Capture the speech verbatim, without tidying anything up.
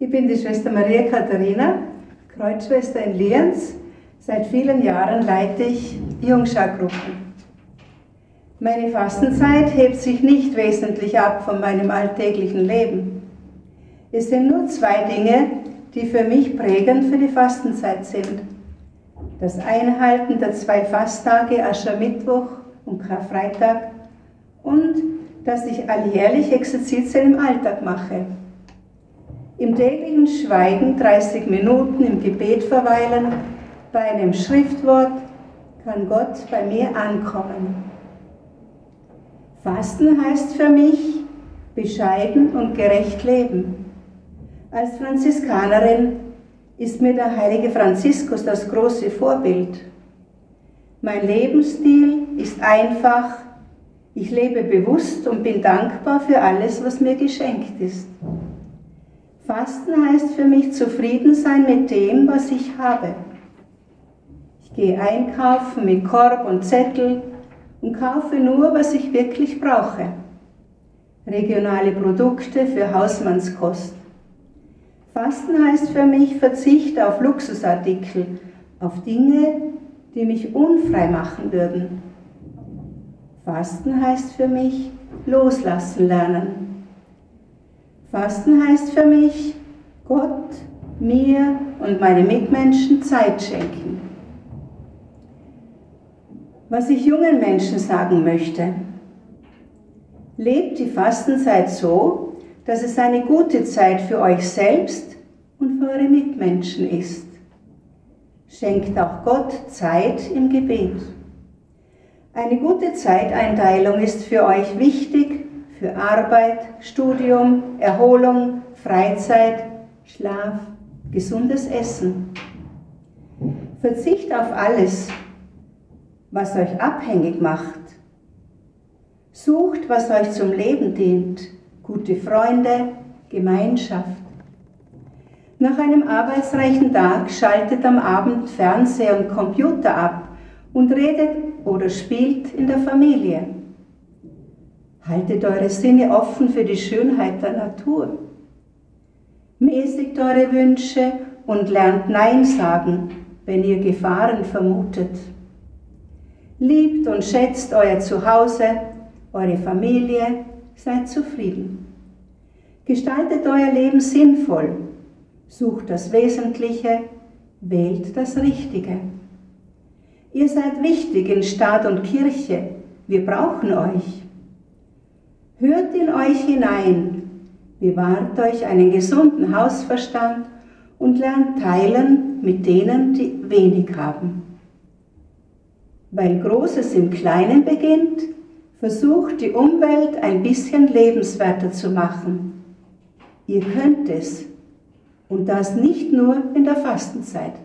Ich bin die Schwester Maria Katharina, Kreuzschwester in Lienz. Seit vielen Jahren leite ich Jungschar-Gruppen. Meine Fastenzeit hebt sich nicht wesentlich ab von meinem alltäglichen Leben. Es sind nur zwei Dinge, die für mich prägend für die Fastenzeit sind. Das Einhalten der zwei Fasttage Aschermittwoch und Karfreitag und dass ich alljährlich Exerzitien im Alltag mache. Im täglichen Schweigen dreißig Minuten im Gebet verweilen, bei einem Schriftwort kann Gott bei mir ankommen. Fasten heißt für mich bescheiden und gerecht leben. Als Franziskanerin ist mir der heilige Franziskus das große Vorbild. Mein Lebensstil ist einfach, ich lebe bewusst und bin dankbar für alles, was mir geschenkt ist. Fasten heißt für mich zufrieden sein mit dem, was ich habe. Ich gehe einkaufen mit Korb und Zettel und kaufe nur, was ich wirklich brauche. Regionale Produkte für Hausmannskost. Fasten heißt für mich Verzicht auf Luxusartikel, auf Dinge, die mich unfrei machen würden. Fasten heißt für mich loslassen lernen. Fasten heißt für mich Gott, mir und meine Mitmenschen Zeit schenken. Was ich jungen Menschen sagen möchte: Lebt die Fastenzeit so, dass es eine gute Zeit für euch selbst und für eure Mitmenschen ist. Schenkt auch Gott Zeit im Gebet. Eine gute Zeiteinteilung ist für euch wichtig für Arbeit, Studium, Erholung, Freizeit, Schlaf, gesundes Essen. Verzicht auf alles, was euch abhängig macht. Sucht, was euch zum Leben dient, gute Freunde, Gemeinschaft. Nach einem arbeitsreichen Tag schaltet am Abend Fernseher und Computer ab und redet oder spielt in der Familie. Haltet eure Sinne offen für die Schönheit der Natur. Mäßigt eure Wünsche und lernt Nein sagen, wenn ihr Gefahren vermutet. Liebt und schätzt euer Zuhause, eure Familie, seid zufrieden. Gestaltet euer Leben sinnvoll, sucht das Wesentliche, wählt das Richtige. Ihr seid wichtig in Staat und Kirche, wir brauchen euch. Hört in euch hinein, bewahrt euch einen gesunden Hausverstand und lernt teilen mit denen, die wenig haben. Weil Großes im Kleinen beginnt, versucht die Umwelt ein bisschen lebenswerter zu machen. Ihr könnt es, und das nicht nur in der Fastenzeit.